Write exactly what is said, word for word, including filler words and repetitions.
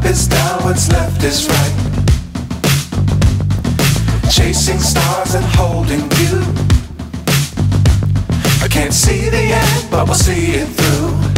is down, what's left is right. Chasing stars and holding you. I can't see the end, but we'll see it through.